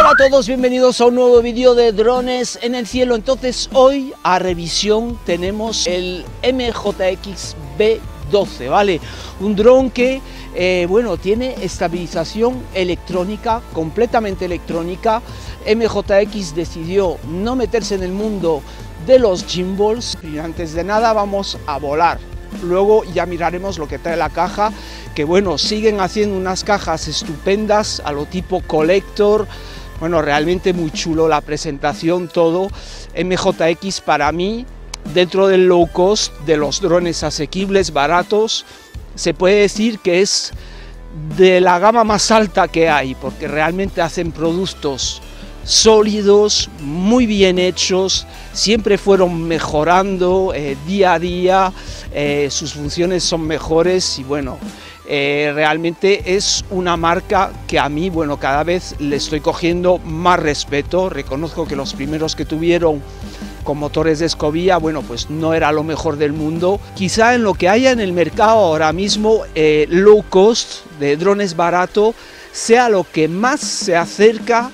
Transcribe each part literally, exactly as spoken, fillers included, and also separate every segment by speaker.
Speaker 1: Hola a todos, bienvenidos a un nuevo vídeo de drones en el cielo. Entonces hoy a revisión tenemos el M J X B doce, ¿vale? Un dron que, eh, bueno, tiene estabilización electrónica, completamente electrónica. M J X decidió no meterse en el mundo de los gimbals y antes de nada vamos a volar. Luego ya miraremos lo que trae la caja, que bueno, siguen haciendo unas cajas estupendas a lo tipo Collector. Bueno, realmente muy chulo la presentación, todo. M J X para mí, dentro del low cost, de los drones asequibles, baratos, se puede decir que es de la gama más alta que hay, porque realmente hacen productos sólidos, muy bien hechos, siempre fueron mejorando eh, día a día, eh, sus funciones son mejores y bueno, eh, realmente es una marca que a mí, bueno, cada vez le estoy cogiendo más respeto. Reconozco que los primeros que tuvieron con motores de escobilla, bueno, pues no era lo mejor del mundo. Quizá en lo que haya en el mercado ahora mismo, eh, low cost, de drones barato, sea lo que más se acerca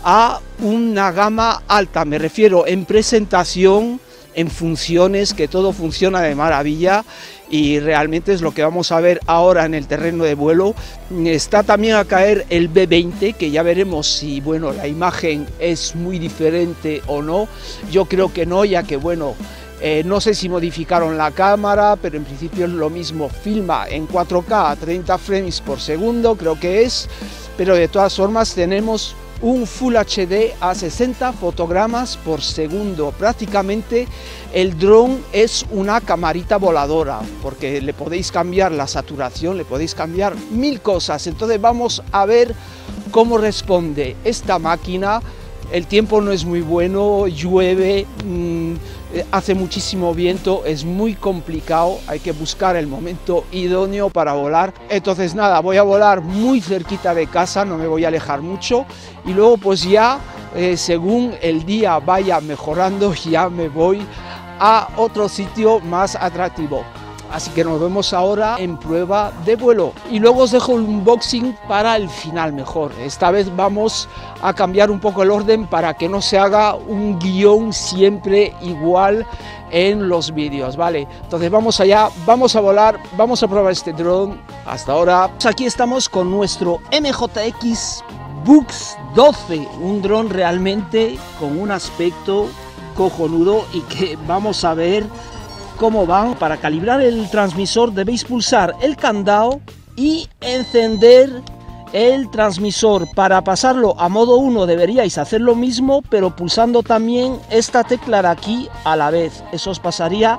Speaker 1: a una gama alta, me refiero en presentación, en funciones, que todo funciona de maravilla y realmente es lo que vamos a ver ahora en el terreno de vuelo. Está también a caer el B veinte, que ya veremos si, bueno, la imagen es muy diferente o no. Yo creo que no, ya que bueno, eh, no sé si modificaron la cámara, pero en principio es lo mismo, filma en cuatro K a treinta frames por segundo, creo que es, pero de todas formas tenemos un Full H D a sesenta fotogramas por segundo. Prácticamente el dron es una camarita voladora, porque le podéis cambiar la saturación, le podéis cambiar mil cosas. Entonces vamos a ver cómo responde esta máquina. El tiempo no es muy bueno, llueve, mmm, hace muchísimo viento, es muy complicado, hay que buscar el momento idóneo para volar. Entonces nada, voy a volar muy cerquita de casa, no me voy a alejar mucho y luego pues ya, eh, según el día vaya mejorando, ya me voy a otro sitio más atractivo. Así que nos vemos ahora en prueba de vuelo y luego os dejo el unboxing para el final mejor. Esta vez vamos a cambiar un poco el orden para que no se haga un guión siempre igual en los vídeos, ¿vale? Entonces vamos allá, vamos a volar, vamos a probar este dron. Hasta ahora. Aquí estamos con nuestro M J X B doce, un dron realmente con un aspecto cojonudo y que vamos a ver cómo van. Para calibrar el transmisor debéis pulsar el candado y encender el transmisor. Para pasarlo a modo uno deberíais hacer lo mismo, pero pulsando también esta tecla de aquí a la vez. Eso os pasaría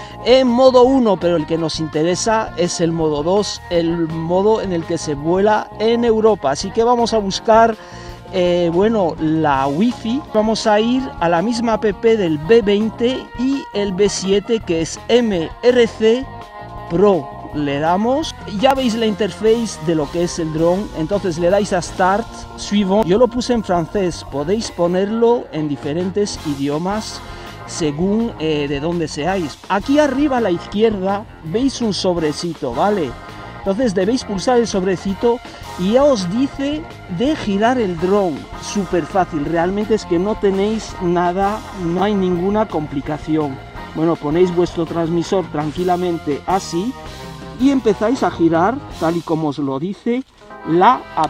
Speaker 1: en modo uno, pero el que nos interesa es el modo dos, el modo en el que se vuela en Europa. Así que vamos a buscar Eh, bueno, la Wi-Fi. Vamos a ir a la misma app del B veinte y el B siete, que es M R C Pro. Le damos, ya veis la interface de lo que es el dron. Entonces le dais a Start, Suivant. Yo lo puse en francés, podéis ponerlo en diferentes idiomas según eh, de dónde seáis. Aquí arriba a la izquierda veis un sobrecito, ¿vale? Entonces debéis pulsar el sobrecito y ya os dice de girar el dron. Súper fácil, realmente es que no tenéis nada, no hay ninguna complicación. Bueno, ponéis vuestro transmisor tranquilamente así y empezáis a girar tal y como os lo dice la app.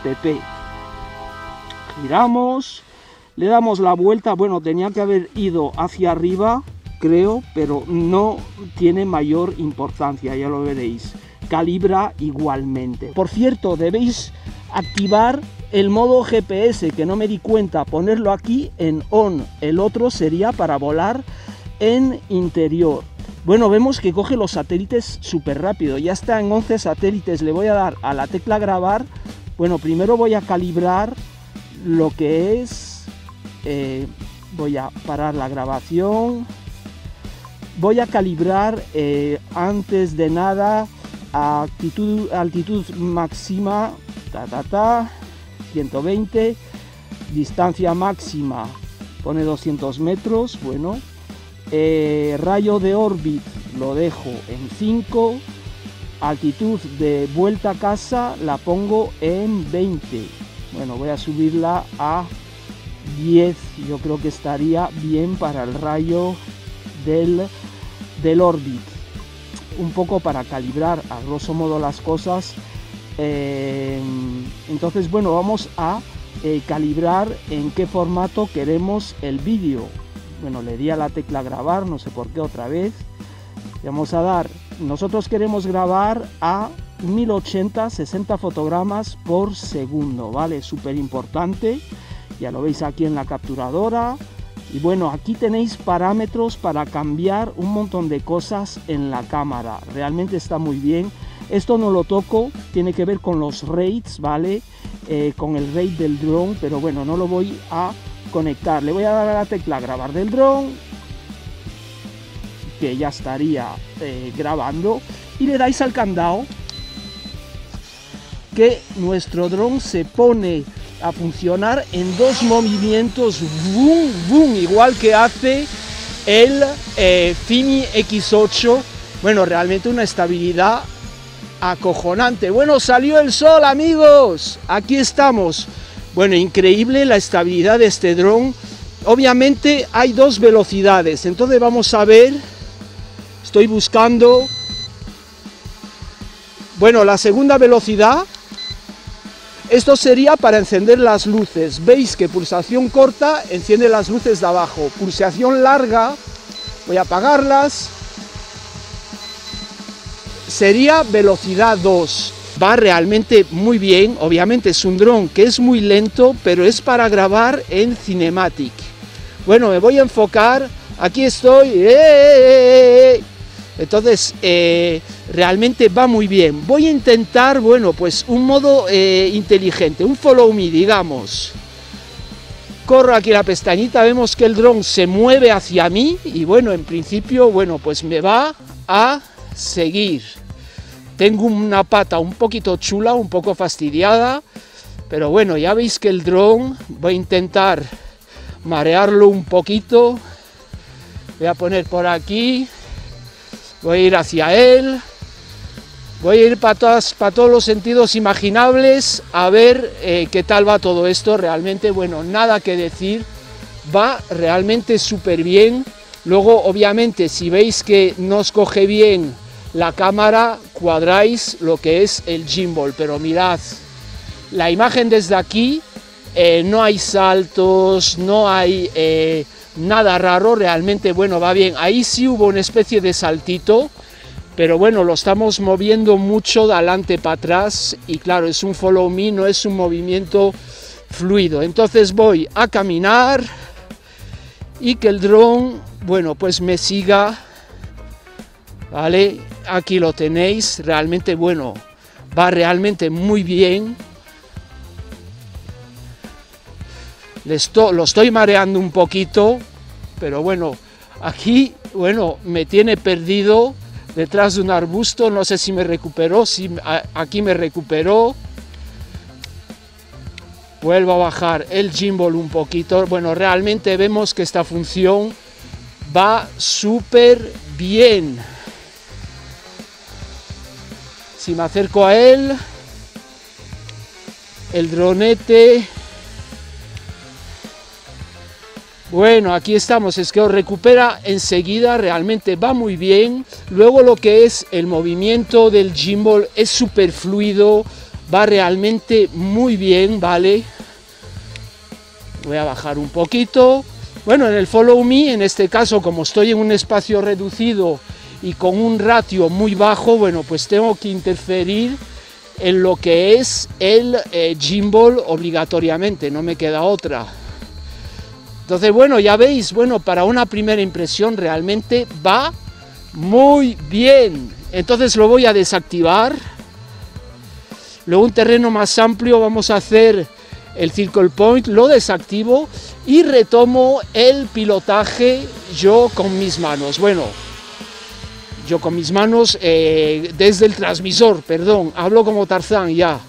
Speaker 1: Giramos, le damos la vuelta. Bueno, tenía que haber ido hacia arriba, creo, pero no tiene mayor importancia, ya lo veréis. Calibra igualmente. Por cierto, debéis activar el modo G P S, que no me di cuenta, ponerlo aquí en on. El otro sería para volar en interior. Bueno, vemos que coge los satélites súper rápido, ya está en once satélites. Le voy a dar a la tecla grabar. Bueno, primero voy a calibrar lo que es, eh, voy a parar la grabación, voy a calibrar eh, antes de nada Altitud, altitud máxima, ta, ta, ta, ciento veinte, distancia máxima, pone doscientos metros, bueno, eh, rayo de órbita lo dejo en cinco, altitud de vuelta a casa la pongo en veinte, bueno, voy a subirla a diez yo creo que estaría bien para el rayo del, del Orbit, un poco para calibrar a grosso modo las cosas. Eh, entonces bueno, vamos a eh, calibrar en qué formato queremos el vídeo. Bueno, le di a la tecla grabar, no sé por qué otra vez. Vamos a dar, nosotros queremos grabar a mil ochenta, sesenta fotogramas por segundo, ¿vale? Súper importante, ya lo veis aquí en la capturadora. Y bueno, aquí tenéis parámetros para cambiar un montón de cosas en la cámara, realmente está muy bien. Esto no lo toco, tiene que ver con los rates, ¿vale? Eh, con el rate del dron, pero bueno, no lo voy a conectar. Le voy a dar a la tecla grabar del dron, que ya estaría eh, grabando, y le dais al candado, que nuestro dron se pone a funcionar en dos movimientos, boom, boom, igual que hace el eh, Fimi equis ocho. Bueno, realmente una estabilidad acojonante. Bueno, salió el sol, amigos, aquí estamos. Bueno, increíble la estabilidad de este dron. Obviamente hay dos velocidades, entonces vamos a ver, estoy buscando, bueno, la segunda velocidad. Esto sería para encender las luces. Veis que pulsación corta enciende las luces de abajo. Pulsación larga, voy a apagarlas, sería velocidad dos. Va realmente muy bien. Obviamente es un dron que es muy lento, pero es para grabar en Cinematic. Bueno, me voy a enfocar. Aquí estoy. ¡Eh! Entonces, eh, realmente va muy bien. Voy a intentar, bueno, pues un modo eh, inteligente, un follow me, digamos. Corro aquí la pestañita, vemos que el dron se mueve hacia mí y bueno, en principio, bueno, pues me va a seguir. Tengo una pata un poquito chula, un poco fastidiada, pero bueno, ya veis que el dron, voy a intentar marearlo un poquito. Voy a poner por aquí. Voy a ir hacia él, voy a ir para, todas, para todos los sentidos imaginables, a ver eh, qué tal va todo esto. Realmente, bueno, nada que decir, va realmente súper bien. Luego, obviamente, si veis que no os coge bien la cámara, cuadráis lo que es el gimbal, pero mirad, la imagen desde aquí, eh, no hay saltos, no hay... Eh, nada raro, realmente bueno, va bien. Ahí sí hubo una especie de saltito, pero bueno, lo estamos moviendo mucho de adelante para atrás y claro, es un follow me, no es un movimiento fluido. Entonces voy a caminar y que el dron, bueno, pues me siga, ¿vale? Aquí lo tenéis, realmente bueno, va realmente muy bien. Esto, lo estoy mareando un poquito, pero bueno, aquí, bueno, me tiene perdido detrás de un arbusto, no sé si me recuperó, si a, aquí me recuperó. Vuelvo a bajar el gimbal un poquito, bueno, realmente vemos que esta función va súper bien. Si me acerco a él, el dronete... Bueno, aquí estamos, es que os recupera enseguida, realmente va muy bien. Luego lo que es el movimiento del gimbal es súper fluido, va realmente muy bien, ¿vale? Voy a bajar un poquito. Bueno, en el follow me, en este caso, como estoy en un espacio reducido y con un ratio muy bajo, bueno, pues tengo que interferir en lo que es el eh, gimbal obligatoriamente, no me queda otra. Entonces, bueno, ya veis, bueno, para una primera impresión realmente va muy bien. Entonces lo voy a desactivar. Luego un terreno más amplio, vamos a hacer el circle point, lo desactivo y retomo el pilotaje yo con mis manos. Bueno, yo con mis manos eh, desde el transmisor, perdón, hablo como Tarzán ya.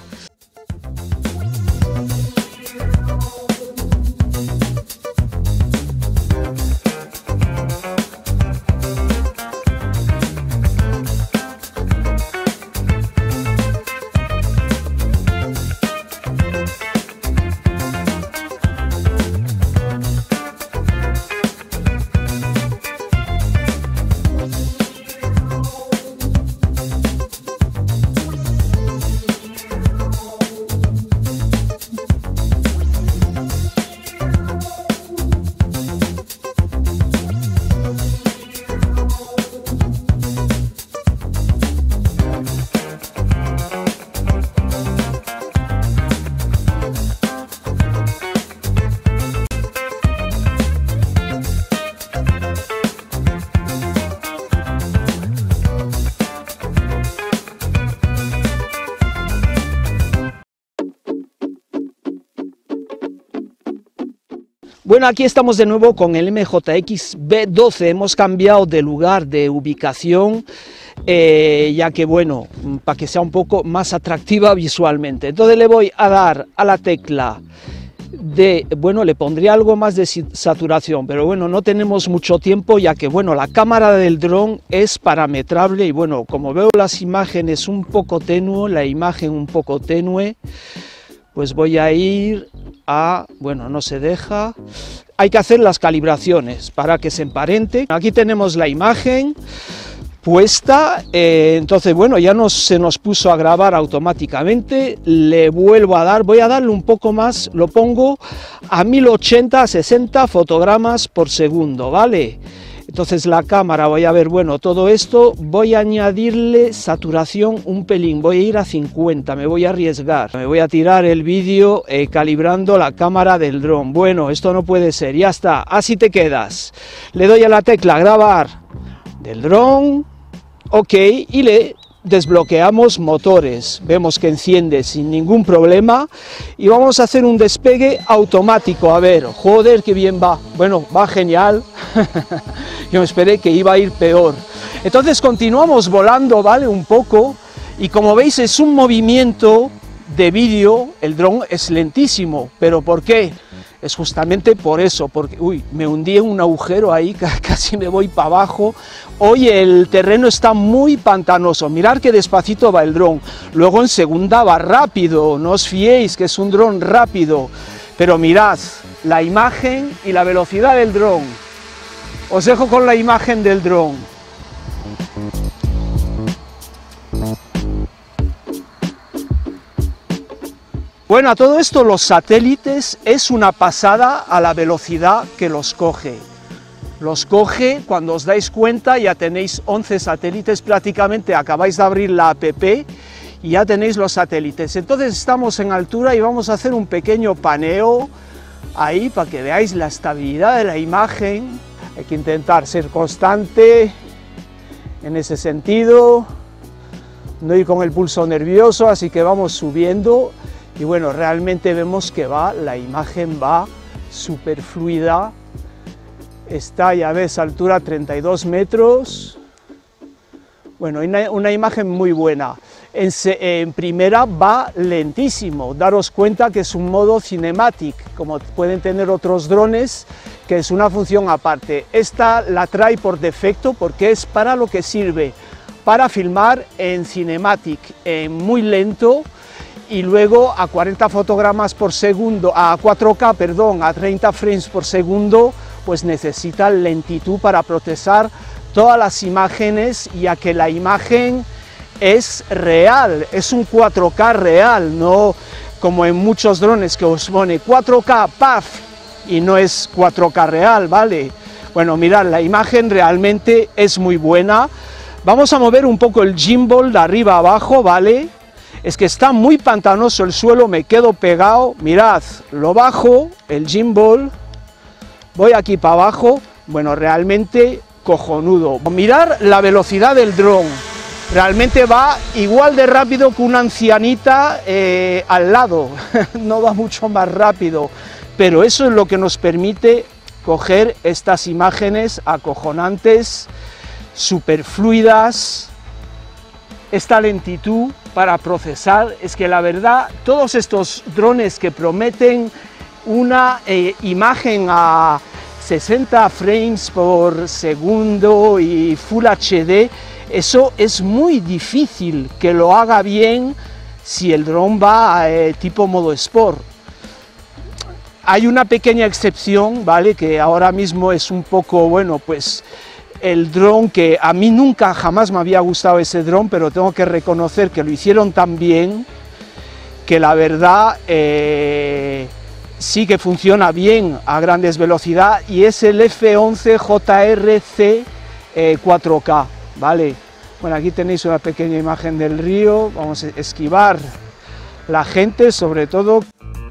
Speaker 1: Bueno, aquí estamos de nuevo con el M J X B doce, hemos cambiado de lugar, de ubicación, eh, ya que bueno, para que sea un poco más atractiva visualmente. Entonces le voy a dar a la tecla de, bueno, le pondría algo más de saturación, pero bueno, no tenemos mucho tiempo, ya que bueno, la cámara del dron es parametrable y bueno, como veo las imágenes un poco tenue, la imagen un poco tenue, pues voy a ir a, bueno, no se deja, hay que hacer las calibraciones para que se emparente. Aquí tenemos la imagen puesta, eh, entonces bueno, ya nos, se nos puso a grabar automáticamente, le vuelvo a dar, voy a darle un poco más, lo pongo a mil ochenta, sesenta fotogramas por segundo, ¿vale? Entonces la cámara, voy a ver, bueno, todo esto, voy a añadirle saturación un pelín, voy a ir a cincuenta, me voy a arriesgar, me voy a tirar el vídeo eh, calibrando la cámara del dron. Bueno, esto no puede ser, ya está, así te quedas. Le doy a la tecla grabar del dron, ok, y le desbloqueamos motores, vemos que enciende sin ningún problema y vamos a hacer un despegue automático. A ver, joder, que bien va, bueno, va genial. Yo me esperé que iba a ir peor. Entonces continuamos volando, ¿vale? Un poco, y como veis es un movimiento de vídeo, el dron es lentísimo, pero ¿por qué? Es justamente por eso, porque, uy, me hundí en un agujero ahí, casi me voy para abajo. Hoy el terreno está muy pantanoso, mirad que despacito va el dron, luego en segunda va rápido, no os fiéis que es un dron rápido, pero mirad la imagen y la velocidad del dron. Os dejo con la imagen del dron. Bueno, a todo esto los satélites es una pasada a la velocidad que los coge. Los coge, cuando os dais cuenta ya tenéis once satélites, prácticamente acabáis de abrir la app y ya tenéis los satélites. Entonces estamos en altura y vamos a hacer un pequeño paneo ahí para que veáis la estabilidad de la imagen. Hay que intentar ser constante en ese sentido, no ir con el pulso nervioso, así que vamos subiendo. Y bueno, realmente vemos que va, la imagen va súper fluida, está, ya ves, altura treinta y dos metros, bueno, una, una imagen muy buena. En, en primera va lentísimo, daros cuenta que es un modo cinematic, como pueden tener otros drones, que es una función aparte. Esta la trae por defecto porque es para lo que sirve, para filmar en cinematic, en muy lento, y luego a cuarenta fotogramas por segundo, a cuatro K, perdón, a treinta frames por segundo, pues necesita lentitud para procesar todas las imágenes, ya que la imagen es real, es un cuatro K real, no como en muchos drones que os pone cuatro K, paf, y no es cuatro K real, ¿vale? Bueno, mirad, la imagen realmente es muy buena. Vamos a mover un poco el gimbal de arriba a abajo, ¿vale? Es que está muy pantanoso el suelo, me quedo pegado, mirad, lo bajo, el gimbal, voy aquí para abajo, bueno, realmente cojonudo. Mirad la velocidad del dron, realmente va igual de rápido que una ancianita eh, al lado, no va mucho más rápido, pero eso es lo que nos permite coger estas imágenes acojonantes, súper fluidas, esta lentitud para procesar. Es que la verdad, todos estos drones que prometen una eh, imagen a sesenta frames por segundo y Full H D, eso es muy difícil que lo haga bien si el dron va a eh, tipo modo Sport. Hay una pequeña excepción, ¿vale? Que ahora mismo es un poco, bueno, pues el dron que a mí nunca jamás me había gustado ese dron, pero tengo que reconocer que lo hicieron tan bien que la verdad eh, sí que funciona bien a grandes velocidades, y es el F once J R C eh, cuatro K, ¿vale? Bueno, aquí tenéis una pequeña imagen del río, vamos a esquivar la gente, sobre todo.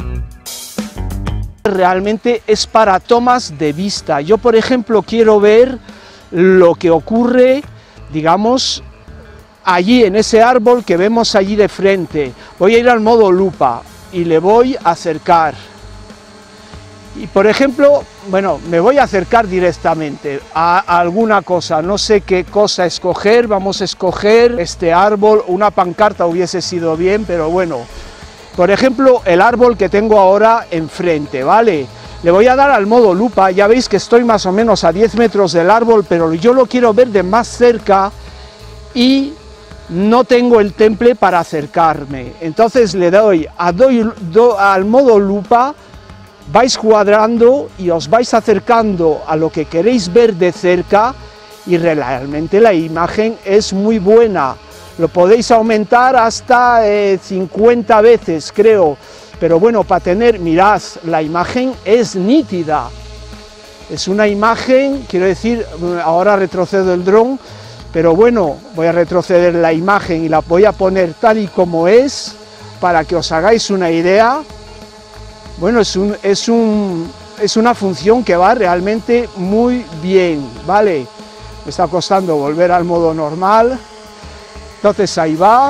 Speaker 1: Realmente es para tomas de vista. Yo, por ejemplo, quiero ver lo que ocurre, digamos, allí en ese árbol que vemos allí de frente. Voy a ir al modo lupa y le voy a acercar. Y por ejemplo, bueno, me voy a acercar directamente a, a alguna cosa, no sé qué cosa escoger, vamos a escoger este árbol, una pancarta hubiese sido bien, pero bueno, por ejemplo, el árbol que tengo ahora enfrente, ¿vale? Le voy a dar al modo lupa, ya veis que estoy más o menos a diez metros del árbol, pero yo lo quiero ver de más cerca y no tengo el temple para acercarme, entonces le doy, a doy do, al modo lupa, vais cuadrando y os vais acercando a lo que queréis ver de cerca y realmente la imagen es muy buena. Lo podéis aumentar hasta eh, cincuenta veces, creo, pero bueno, para tener, mirad, la imagen es nítida. Es una imagen, quiero decir, ahora retrocedo el dron, pero bueno, voy a retroceder la imagen y la voy a poner tal y como es, para que os hagáis una idea. Bueno, es, un, es, un, es una función que va realmente muy bien, ¿vale? Me está costando volver al modo normal. Entonces ahí va.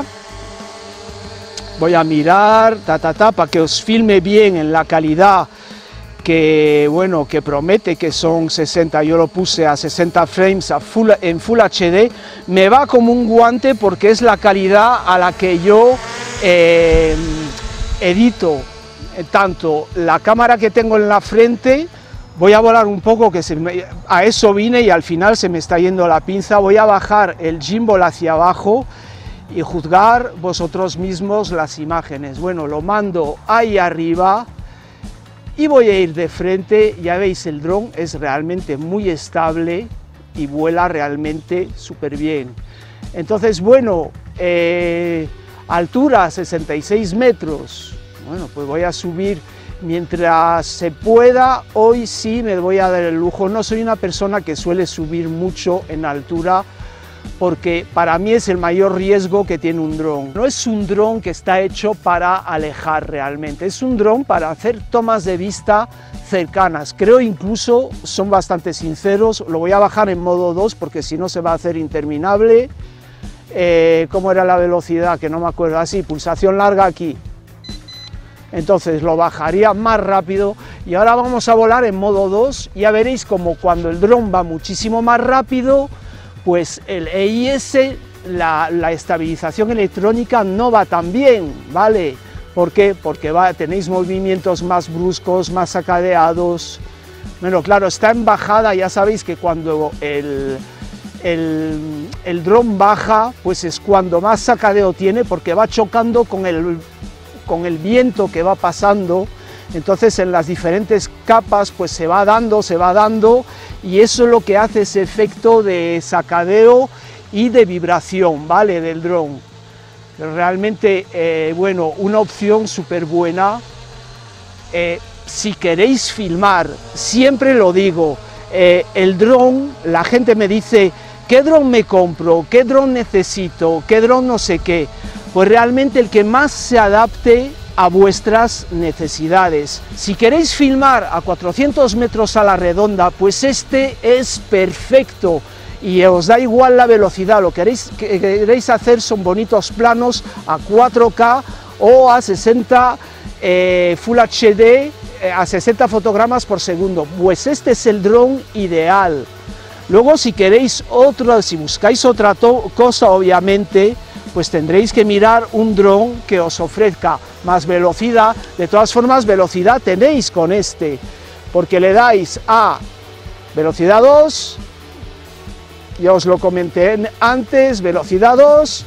Speaker 1: Voy a mirar, ta, ta, ta, para que os filme bien en la calidad que, bueno, que promete, que son sesenta, yo lo puse a sesenta frames a full, en Full H D. Me va como un guante porque es la calidad a la que yo eh, edito. Tanto la cámara que tengo en la frente, voy a volar un poco, que se me, a eso vine y al final se me está yendo la pinza, voy a bajar el gimbal hacia abajo y juzgar vosotros mismos las imágenes. Bueno, lo mando ahí arriba y voy a ir de frente, ya veis el dron es realmente muy estable y vuela realmente súper bien. Entonces bueno, eh, altura sesenta y seis metros. Bueno, pues voy a subir mientras se pueda. Hoy sí me voy a dar el lujo, no soy una persona que suele subir mucho en altura porque para mí es el mayor riesgo que tiene un dron. No es un dron que está hecho para alejar realmente, es un dron para hacer tomas de vista cercanas. Creo incluso, son bastante sinceros, lo voy a bajar en modo dos porque si no se va a hacer interminable. Eh, ¿Cómo era la velocidad? Que no me acuerdo, así, pulsación larga aquí. Entonces lo bajaría más rápido y ahora vamos a volar en modo dos. Ya veréis como cuando el dron va muchísimo más rápido, pues el E I S, la, la estabilización electrónica no va tan bien, ¿vale? ¿Por qué? Porque va, tenéis movimientos más bruscos, más sacadeados. Bueno, claro, está en bajada, ya sabéis que cuando el, el, el dron baja, pues es cuando más sacadeo tiene porque va chocando con el con el viento que va pasando, entonces en las diferentes capas pues se va dando, se va dando y eso es lo que hace ese efecto de sacadeo y de vibración, ¿vale? Del dron. Realmente, eh, bueno, una opción súper buena. Eh, si queréis filmar, siempre lo digo, eh, el dron, la gente me dice, ¿qué dron me compro? ¿Qué dron necesito? ¿Qué dron no sé qué? Pues realmente el que más se adapte a vuestras necesidades. Si queréis filmar a cuatrocientos metros a la redonda, pues este es perfecto y os da igual la velocidad, lo que queréis, que queréis hacer son bonitos planos a cuatro K o a sesenta eh, Full H D, eh, a sesenta fotogramas por segundo, pues este es el dron ideal. Luego si queréis otro, si buscáis otra cosa obviamente, pues tendréis que mirar un dron que os ofrezca más velocidad. De todas formas, velocidad tenéis con este, porque le dais a velocidad dos, ya os lo comenté antes, velocidad dos,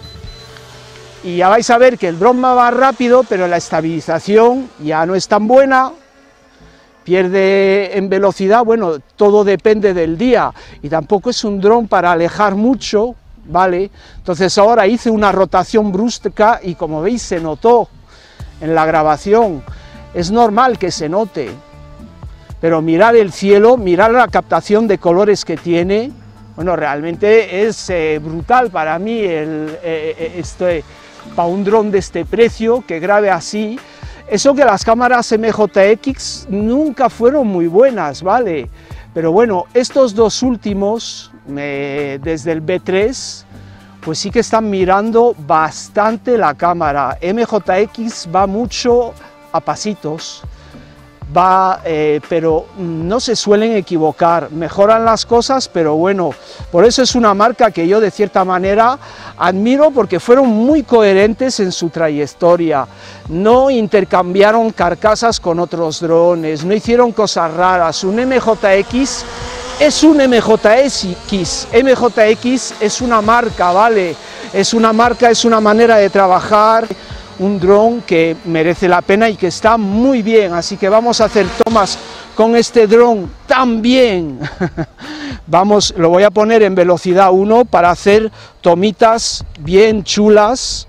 Speaker 1: y ya vais a ver que el dron va más rápido, pero la estabilización ya no es tan buena, pierde en velocidad. Bueno, todo depende del día, y tampoco es un dron para alejar mucho, ¿vale? Entonces ahora hice una rotación brusca y como veis se notó en la grabación, es normal que se note, pero mirar el cielo, mirar la captación de colores que tiene, bueno, realmente es eh, brutal para mí el, eh, este, para un dron de este precio que grabe así. Eso que las cámaras M J X nunca fueron muy buenas, ¿vale? Pero bueno, estos dos últimos, eh, desde el B tres, pues sí que están mirando bastante la cámara. M J X va mucho a pasitos. va, eh, pero no se suelen equivocar, mejoran las cosas, pero bueno, por eso es una marca que yo de cierta manera admiro, porque fueron muy coherentes en su trayectoria, no intercambiaron carcasas con otros drones, no hicieron cosas raras. Un M J X es un M J X, M J X es una marca, ¿vale? Es una marca, es una manera de trabajar, un dron que merece la pena y que está muy bien, así que vamos a hacer tomas con este dron también. Vamos, lo voy a poner en velocidad uno para hacer tomitas bien chulas.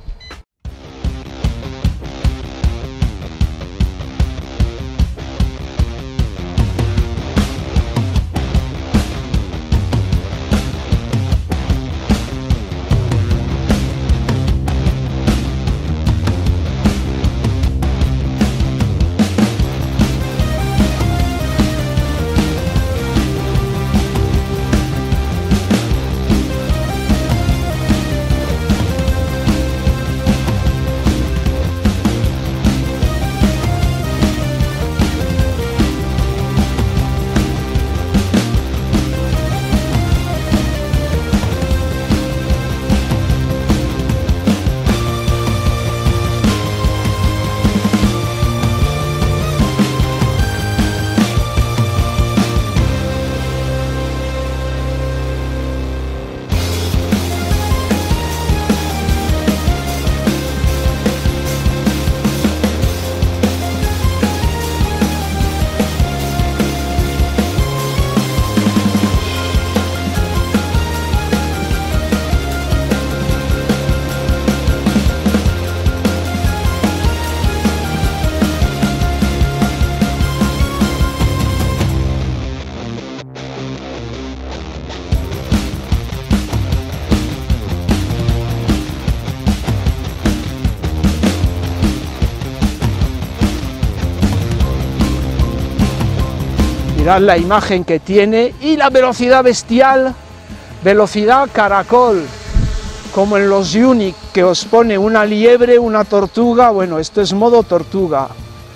Speaker 1: Mirad la imagen que tiene y la velocidad bestial, velocidad caracol, como en los Unic, que os pone una liebre, una tortuga. Bueno, esto es modo tortuga.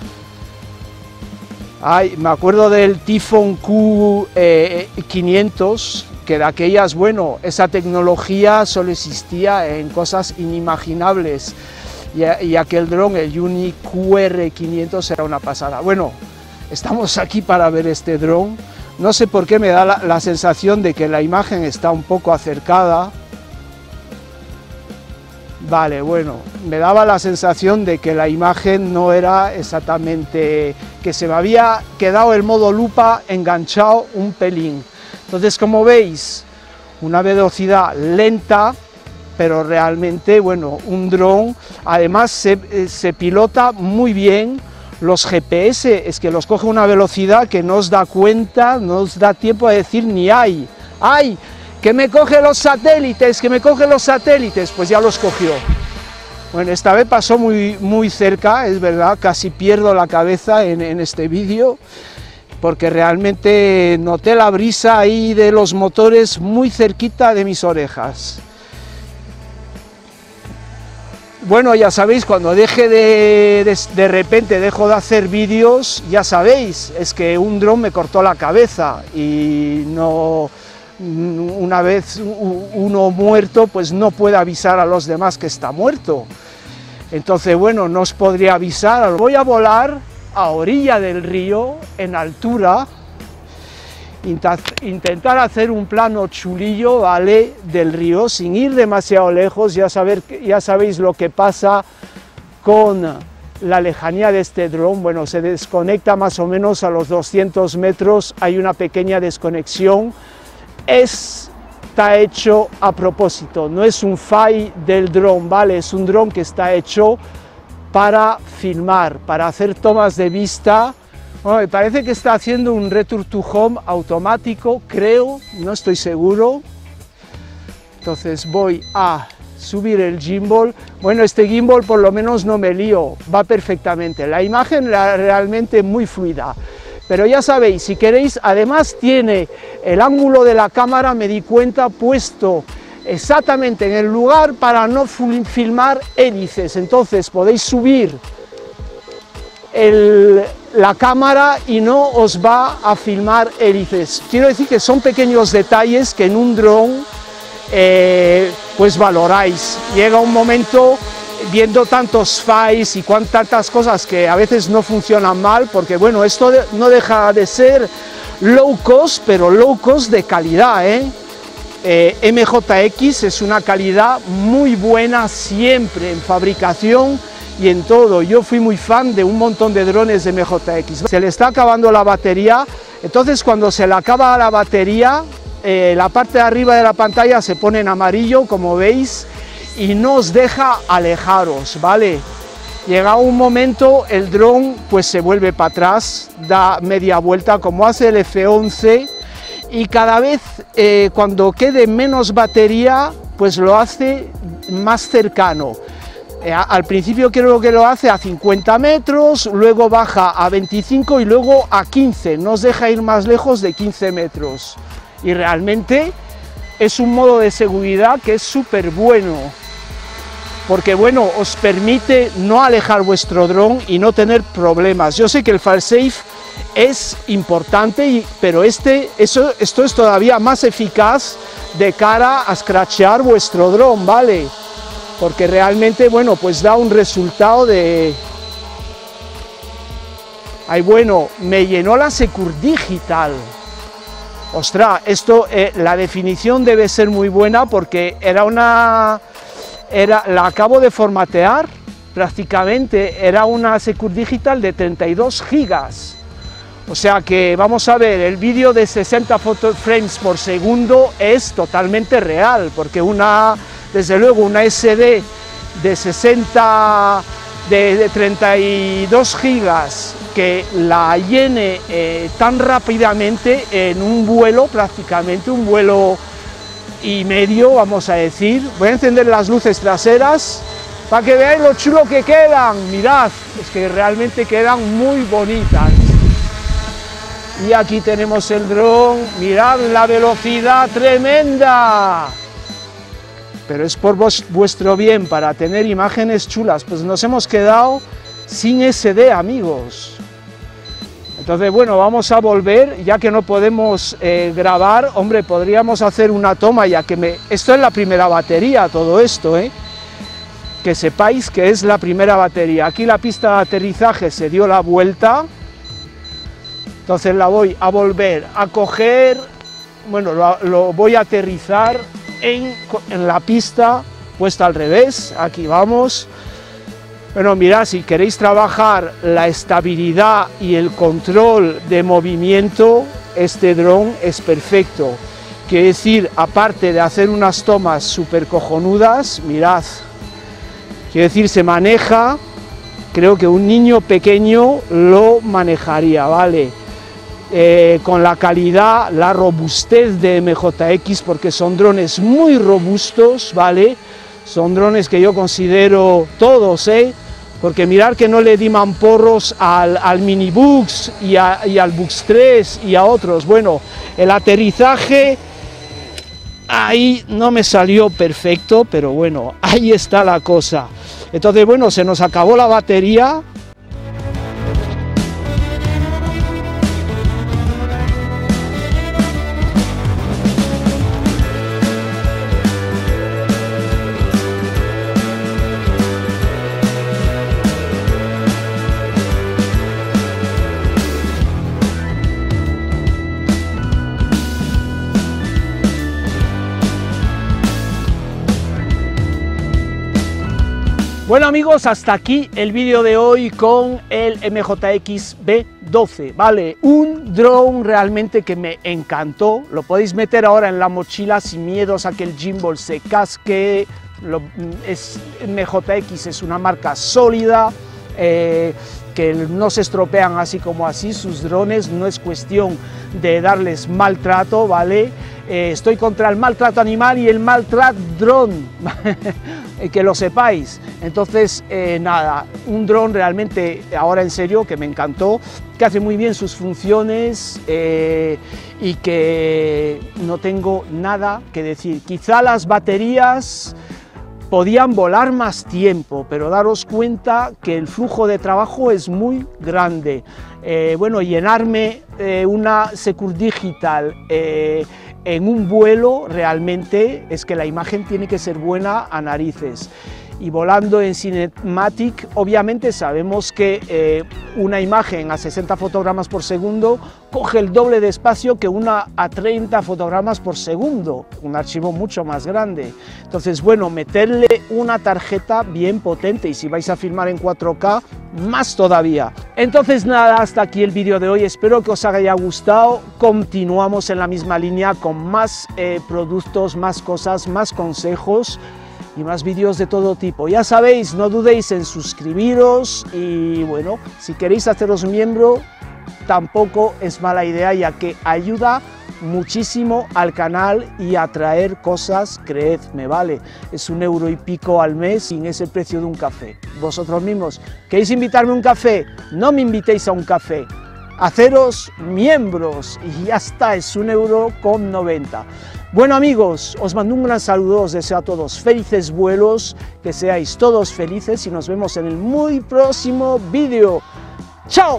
Speaker 1: Ay, me acuerdo del Typhoon Q quinientos, que de aquellas, bueno, esa tecnología solo existía en cosas inimaginables, y, y aquel dron, el Unic Q R quinientos, era una pasada. Bueno, estamos aquí para ver este dron. No sé por qué me da la, la sensación de que la imagen está un poco acercada. Vale, bueno, me daba la sensación de que la imagen no era exactamente, que se me había quedado el modo lupa enganchado un pelín. Entonces, como veis, una velocidad lenta, pero realmente, bueno, un dron. Además se, se pilota muy bien. Los G P S es que los coge a una velocidad que no os da cuenta, no os da tiempo a decir ni ay, ay, que me coge los satélites, que me coge los satélites, pues ya los cogió. Bueno, esta vez pasó muy, muy cerca, es verdad, casi pierdo la cabeza en, en este vídeo, porque realmente noté la brisa ahí de los motores muy cerquita de mis orejas. Bueno, ya sabéis, cuando deje de, de, de repente dejo de hacer vídeos, ya sabéis, es que un dron me cortó la cabeza y no, una vez uno muerto, pues no puede avisar a los demás que está muerto. Entonces, bueno, no os podría avisar. Voy a volar a orilla del río, en altura, intentar hacer un plano chulillo, ¿vale?, del río, sin ir demasiado lejos. Ya, saber, ya sabéis lo que pasa con la lejanía de este dron. Bueno, se desconecta más o menos a los doscientos metros, hay una pequeña desconexión. Está hecho a propósito, no es un fallo del dron, ¿vale? Es un dron que está hecho para filmar, para hacer tomas de vista. Bueno, me parece que está haciendo un return to home automático, creo, no estoy seguro. Entonces voy a subir el gimbal. Bueno, este gimbal por lo menos no me lío, va perfectamente. La imagen la, realmente muy fluida. Pero ya sabéis, si queréis, además tiene el ángulo de la cámara, me di cuenta, puesto exactamente en el lugar para no filmar hélices. Entonces podéis subir el la cámara y no os va a filmar hélices. Quiero decir que son pequeños detalles que en un dron eh, pues valoráis. Llega un momento, viendo tantos files y tantas cosas que a veces no funcionan mal, porque bueno, esto de, no deja de ser low cost, pero low cost de calidad, ¿eh? Eh, M J X es una calidad muy buena siempre en fabricación y en todo. Yo fui muy fan de un montón de drones de M J X. Se le está acabando la batería, entonces cuando se le acaba la batería, eh, la parte de arriba de la pantalla se pone en amarillo, como veis, y no os deja alejaros, ¿vale? Llega un momento, el dron pues se vuelve para atrás, da media vuelta como hace el F once, y cada vez eh, cuando quede menos batería pues lo hace más cercano. Eh, al principio creo que lo hace a cincuenta metros, luego baja a veinticinco y luego a quince, no os deja ir más lejos de quince metros, y realmente es un modo de seguridad que es súper bueno, porque bueno, os permite no alejar vuestro dron y no tener problemas. Yo sé que el failsafe es importante, y, pero este, eso, esto es todavía más eficaz de cara a scratchear vuestro dron, ¿vale? Porque realmente, bueno, pues da un resultado de... Ay, bueno, me llenó la Secure Digital. Ostras, esto, eh, la definición debe ser muy buena, porque era una... Era, la acabo de formatear, prácticamente era una Secure Digital de treinta y dos gigas. O sea que vamos a ver, el vídeo de sesenta frames por segundo es totalmente real, porque una, desde luego una S D de sesenta, de, de treinta y dos gigas que la llene eh, tan rápidamente en un vuelo, prácticamente un vuelo y medio, vamos a decir. Voy a encender las luces traseras para que veáis lo chulo que quedan. Mirad, es que realmente quedan muy bonitas. Y aquí tenemos el dron, mirad la velocidad tremenda. Pero es por vos, vuestro bien, para tener imágenes chulas. Pues nos hemos quedado sin S D, amigos. Entonces, bueno, vamos a volver, ya que no podemos eh, grabar. Hombre, podríamos hacer una toma, ya que me... Esto es la primera batería, todo esto, ¿eh? Que sepáis que es la primera batería. Aquí la pista de aterrizaje se dio la vuelta. Entonces la voy a volver a coger, bueno, lo, lo voy a aterrizar en, en la pista puesta al revés. Aquí vamos. Bueno, mirad, si queréis trabajar la estabilidad y el control de movimiento, este dron es perfecto. Quiere decir, aparte de hacer unas tomas súper cojonudas, mirad, quiere decir, se maneja, creo que un niño pequeño lo manejaría, ¿vale? Eh, con la calidad, la robustez de M J X, porque son drones muy robustos, ¿vale? Son drones que yo considero todos, ¿eh? Porque mirar que no le di mamporros al, al Mini Bux y, a, y al Bux tres y a otros. Bueno, el aterrizaje ahí no me salió perfecto, pero bueno, ahí está la cosa. Entonces, bueno, se nos acabó la batería. Bueno amigos, hasta aquí el vídeo de hoy con el M J X B doce, ¿vale? Un drone realmente que me encantó, lo podéis meter ahora en la mochila sin miedos a que el gimbal se casque. Lo, es, M J X es una marca sólida, eh, que no se estropean así como así sus drones, no es cuestión de darles maltrato, ¿vale? Eh, estoy contra el maltrato animal y el maltrato dron, que lo sepáis. Entonces, eh, nada, un dron realmente, ahora en serio, que me encantó, que hace muy bien sus funciones eh, y que no tengo nada que decir. Quizá las baterías podían volar más tiempo, pero daros cuenta que el flujo de trabajo es muy grande. Eh, bueno, llenarme eh, una Secure Digital eh, en un vuelo realmente es que la imagen tiene que ser buena a narices. Y volando en Cinematic, obviamente sabemos que eh, una imagen a sesenta fotogramas por segundo coge el doble de espacio que una a treinta fotogramas por segundo, un archivo mucho más grande. Entonces, bueno, meterle una tarjeta bien potente, y si vais a filmar en cuatro K, más todavía. Entonces nada, hasta aquí el vídeo de hoy, espero que os haya gustado. Continuamos en la misma línea con más eh, productos, más cosas, más consejos y más vídeos de todo tipo. Ya sabéis, no dudéis en suscribiros, y bueno, si queréis haceros miembro tampoco es mala idea, ya que ayuda muchísimo al canal y a traer cosas, creedme, vale, es un euro y pico al mes, sin ese precio de un café. Vosotros mismos, ¿queréis invitarme a un café? No me invitéis a un café, haceros miembros y ya está, es un euro con noventa. Bueno amigos, os mando un gran saludo, os deseo a todos felices vuelos, que seáis todos felices y nos vemos en el muy próximo vídeo. ¡Chao!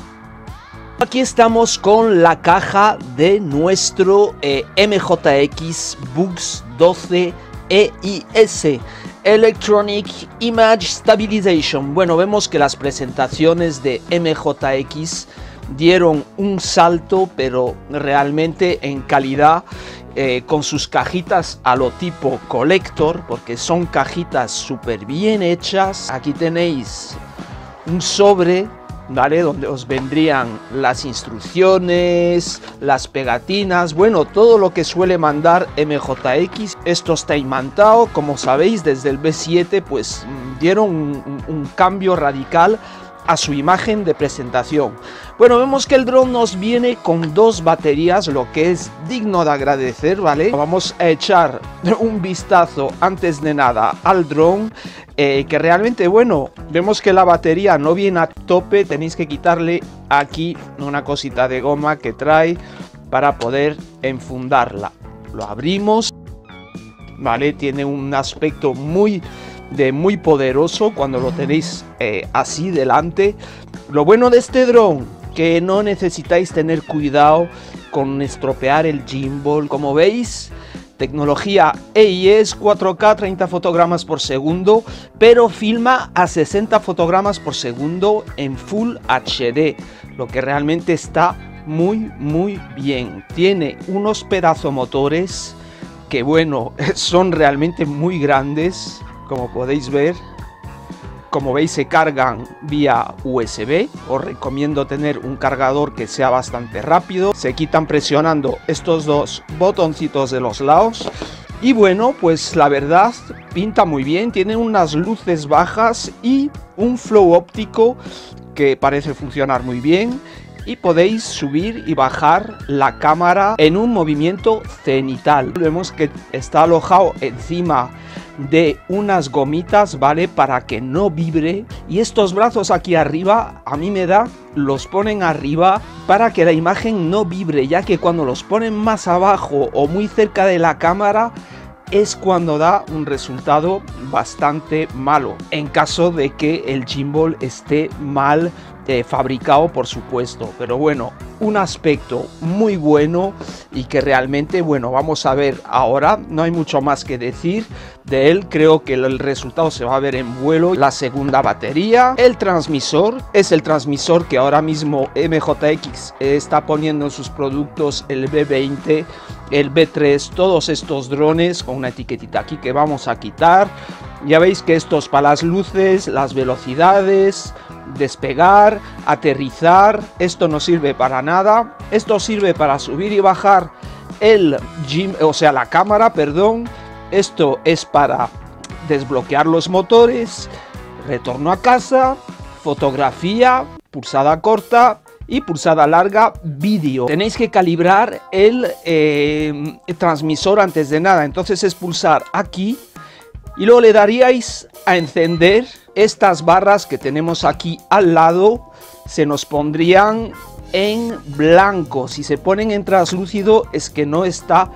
Speaker 1: Aquí estamos con la caja de nuestro eh, M J X Bux doce E I S, Electronic Image Stabilization. Bueno, vemos que las presentaciones de M J X dieron un salto, pero realmente en calidad, eh, con sus cajitas a lo tipo Collector, porque son cajitas súper bien hechas. Aquí tenéis un sobre, ¿vale?, donde os vendrían las instrucciones, las pegatinas, bueno, todo lo que suele mandar M J X. Esto está imantado, como sabéis, desde el B siete, pues dieron un, un, un cambio radical a su imagen de presentación. Bueno, vemos que el dron nos viene con dos baterías, lo que es digno de agradecer, ¿vale? Vamos a echar un vistazo antes de nada al dron, eh, que realmente, bueno, vemos que la batería no viene a tope, tenéis que quitarle aquí una cosita de goma que trae para poder enfundarla. Lo abrimos, ¿vale? Tiene un aspecto muy de muy poderoso cuando lo tenéis eh, así delante. Lo bueno de este dron, que no necesitáis tener cuidado con estropear el gimbal. Como veis, tecnología E I S, cuatro K, treinta fotogramas por segundo, pero filma a sesenta fotogramas por segundo en Full H D, lo que realmente está muy muy bien. Tiene unos pedazomotores que, bueno, son realmente muy grandes. Como podéis ver, como veis, se cargan vía U S B. Os recomiendo tener un cargador que sea bastante rápido. Se quitan presionando estos dos botoncitos de los lados. Y bueno, pues la verdad pinta muy bien. Tiene unas luces bajas y un flow óptico que parece funcionar muy bien. Y podéis subir y bajar la cámara en un movimiento cenital. Vemos que está alojado encima de unas gomitas, ¿vale?, para que no vibre. Y estos brazos aquí arriba, a mí me da, los ponen arriba para que la imagen no vibre, ya que cuando los ponen más abajo o muy cerca de la cámara es cuando da un resultado bastante malo, en caso de que el gimbal esté mal eh, fabricado, por supuesto. Pero bueno, un aspecto muy bueno y que realmente, bueno, vamos a ver ahora. No hay mucho más que decir de él, creo que el resultado se va a ver en vuelo. La segunda batería, el transmisor, es el transmisor que ahora mismo M J X está poniendo en sus productos, el B veinte, el B tres, todos estos drones con una etiquetita aquí que vamos a quitar. Ya veis que esto es para las luces, las velocidades, despegar, aterrizar. Esto no sirve para nada. Esto sirve para subir y bajar el gim, o sea, la cámara, perdón. Esto es para desbloquear los motores, retorno a casa, fotografía, pulsada corta y pulsada larga, vídeo. Tenéis que calibrar el, eh, el transmisor antes de nada. Entonces es pulsar aquí y luego le daríais a encender. Estas barras que tenemos aquí al lado se nos pondrían en blanco. Si se ponen en translúcido es que no está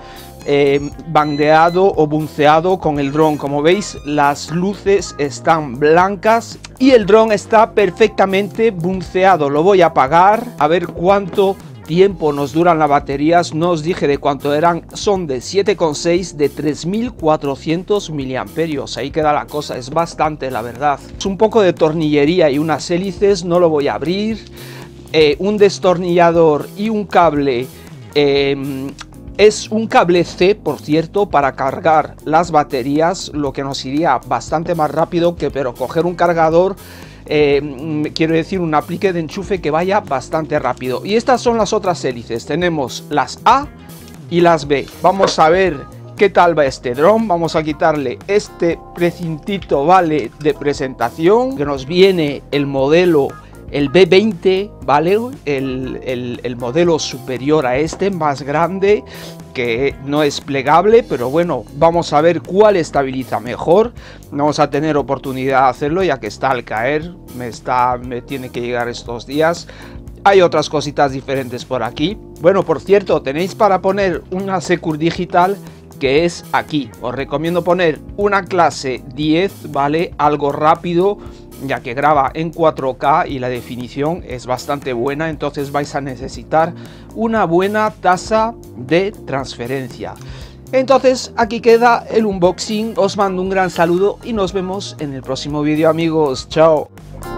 Speaker 1: eh, bandeado o bunceado con el dron. Como veis, las luces están blancas y el dron está perfectamente bunceado. Lo voy a apagar a ver cuánto tiempo nos duran las baterías. No os dije de cuánto eran, son de siete coma seis de tres mil cuatrocientos miliamperios. Ahí queda la cosa, es bastante, la verdad. Es un poco de tornillería y unas hélices, no lo voy a abrir. Eh, un destornillador y un cable, eh, es un cable C, por cierto, para cargar las baterías, lo que nos iría bastante más rápido que pero coger un cargador. Eh, quiero decir, un aplique de enchufe que vaya bastante rápido. Y estas son las otras hélices, tenemos las A y las B. Vamos a ver qué tal va este dron. Vamos a quitarle este precintito, vale, de presentación, que nos viene el modelo, el B veinte, vale, el, el, el modelo superior a este, más grande, que no es plegable, pero bueno, vamos a ver cuál estabiliza mejor. Vamos a tener oportunidad de hacerlo, ya que está al caer, me, está, me tiene que llegar estos días. Hay otras cositas diferentes por aquí. Bueno, por cierto, tenéis para poner una Secure Digital, que es aquí. Os recomiendo poner una clase diez, ¿vale? Algo rápido, ya que graba en cuatro K y la definición es bastante buena, entonces vais a necesitar una buena tasa de transferencia. Entonces aquí queda el unboxing, os mando un gran saludo y nos vemos en el próximo vídeo, amigos. Chao.